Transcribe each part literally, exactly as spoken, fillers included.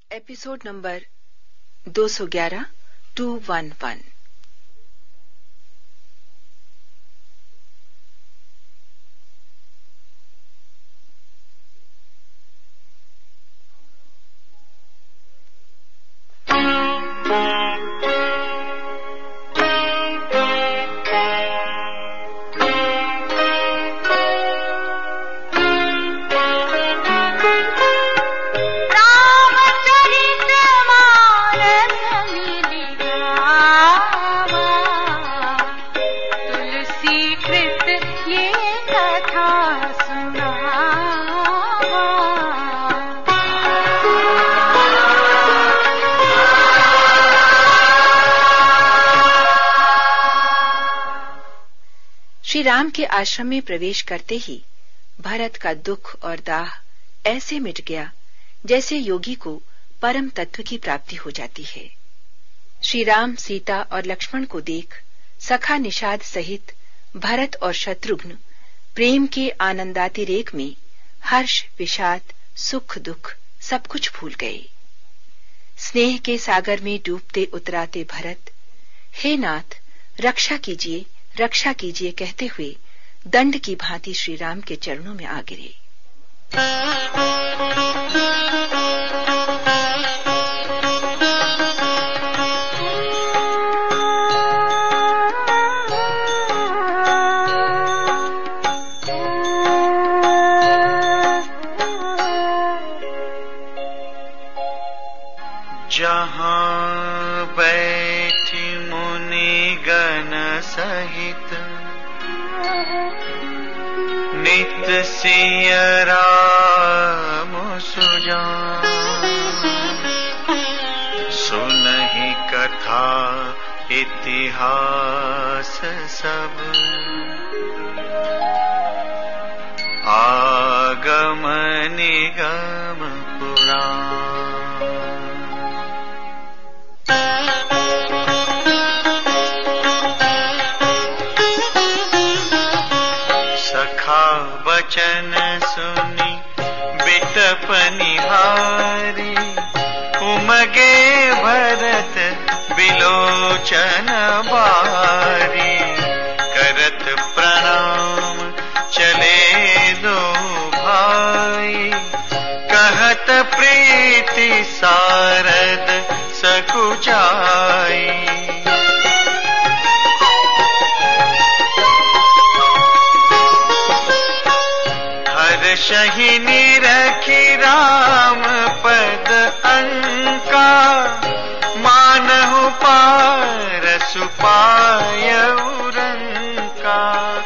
Episode number दो सौ ग्यारह, two one one. Shri Ram के आश्रम में प्रवेश करते ही भरत का दुख और दाह ऐसे मिट गया जैसे योगी को परम तत्व की प्राप्ति हो जाती है। श्री राम, सीता और लक्ष्मण को देख सखा निषाद सहित भरत और शत्रुघ्न प्रेम के आनंदातिरेक में हर्ष, विषाद, सुख, दुख सब कुछ भूल गए। स्नेह के सागर में डूबते उतराते भरत, हे नाथ रक्षा कीजिए, रक्षा कीजिए कहते हुए दंड की भांति श्री राम के चरणों में आ गिरे। जहाँ बैठी मुनि गण सहित नित सिय राम सुजान, सुनहि कथा इतिहास सब, आगम निगम पुराण। वचन सुनी बिटप निहारी, उमगे भरत बिलोचन बारी, करत प्रणाम चले दो भाई, कहत प्रीति सारद सकुचाई। शहिनी रखी राम पद अंका, मानहु पार सुपाय उरंका।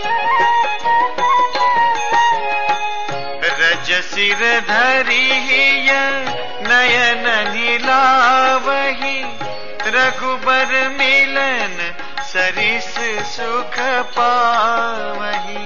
रज सिर धरिय नयन नीलावही, रघुबर मिलन सरिस सुख पावही।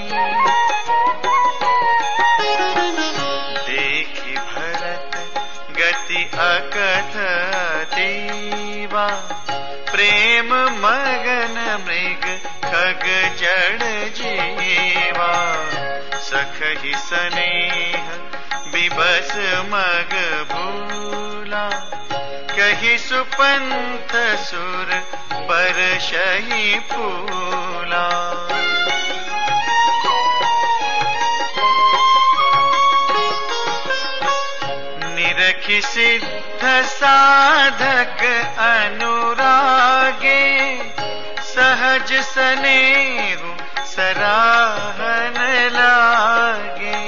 अकथ दीवा, प्रेम मगन मृग खग जड़ जीवा, सखहि स्नेह बिबस मग भूला, कहि सुपंथ सुर परशहि फूला। निरखि सिद्ध साधक अनुरागे, सहज स्नेहु सराहन लागे।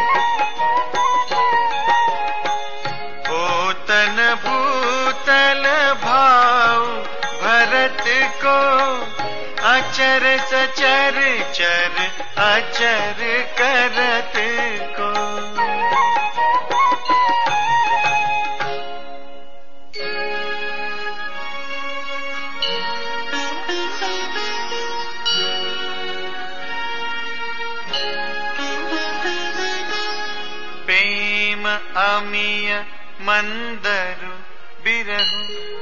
होतन भूतल भाव भरत को, अचर सचर चर अचर करत को। अमिय मंदरु बिरहु,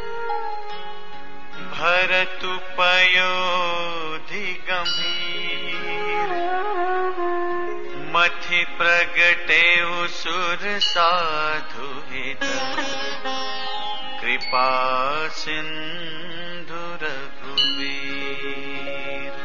भरतु पयोधि गंभीर, मथि प्रगटे सुर साधु हित। कृपा सिंधु रघुवीर।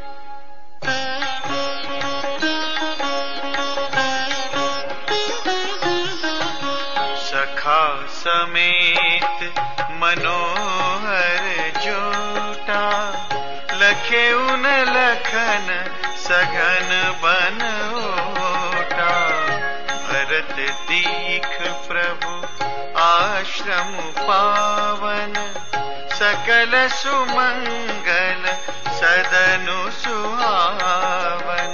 सखा समेत मनोहर जोटा, लखे उन लखन सघन बन ओटा। भरत दीख प्रभु आश्रम पावन, सकल सुमंगल सदनु सुहावन।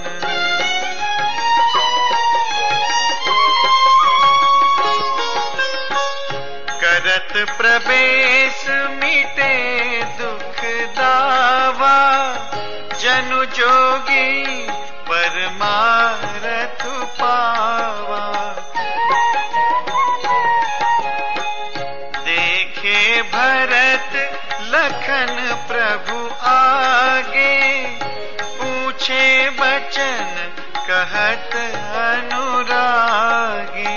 करत प्रवेश मिटे दुख दावा, जनु जोगी परमारथ पावा। देखे भरत लखन प्रभु आगे, पूछे बचन कहत अनुरागी।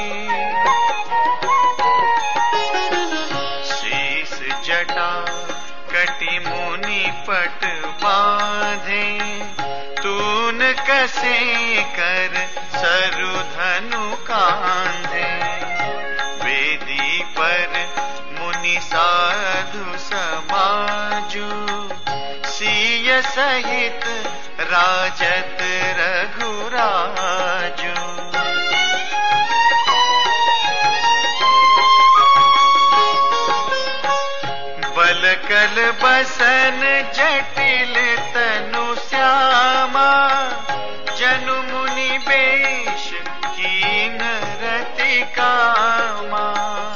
शीस जटा कटि मुनि पट बांधे, तून कसे कर सरु धनु कांधे। वेदी पर मुनि साधु समाजु, सिय सहित राजत रघुराजु। बल कल बसन जटिल तनु श्यामा, जनु मुनि बेश कीन रति कामा।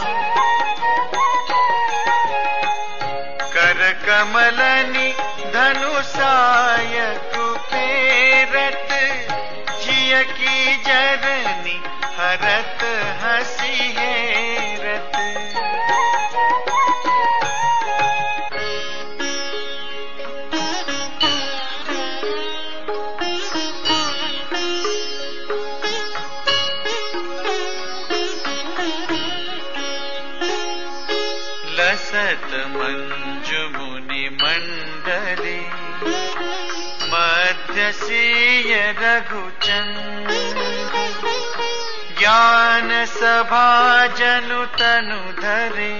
कर कमलनि धनुषाय कुपेरत, जिय की जरनी हरत हसी हेरत। लसत मंजु मुनि मंडली, मध्य सीय रघुचंद। ज्ञान सभा जनु तनु धरे,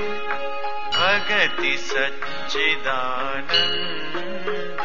भगति सच्चिदानंद।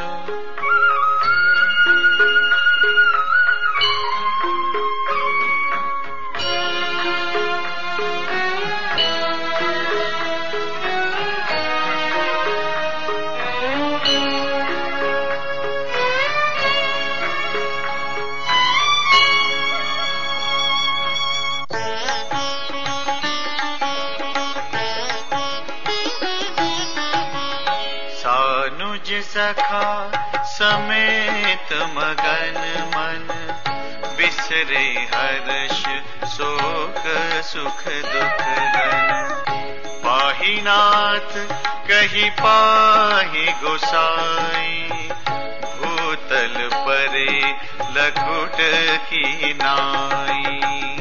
सानुज सखा समेत मगन मन, बिसरे हर्ष शोक सुख दुख गन। पाहि नाथ कहि पाहि गोसाई, भूतल परे लकुट की नाई।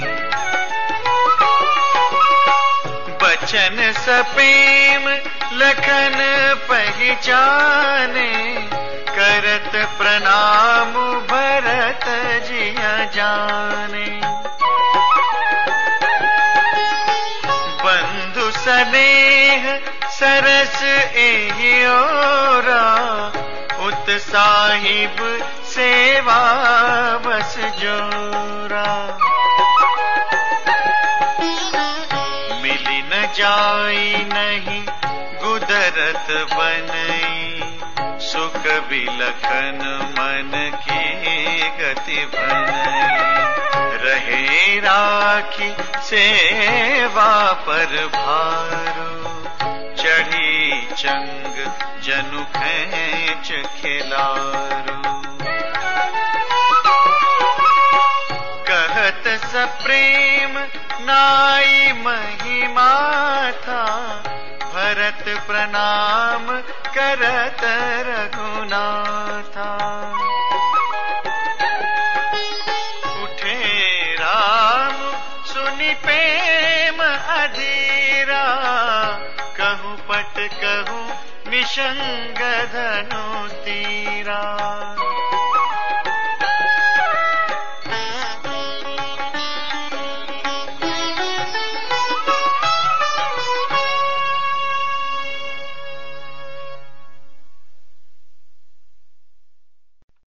बचन सपेम लखन पहचाने, करत प्रणाम भरत जिया जाने। बंधु स्नेह सरस एहि ओरा, उत साहिब सेवा बस जोरा। मिली न जाई नहीं गुदरत बनई, सुख बिलखन मन की गति बनई। रहे राखी सेवा पर भारो, चढ़ी चंग जनु खेच खिलारो। कहत सप्रेम नाई महिमा था, भरत प्रणाम करत रघुनाथा। उठे राम सुनि प्रेम अधीरा, शंग धनु तीर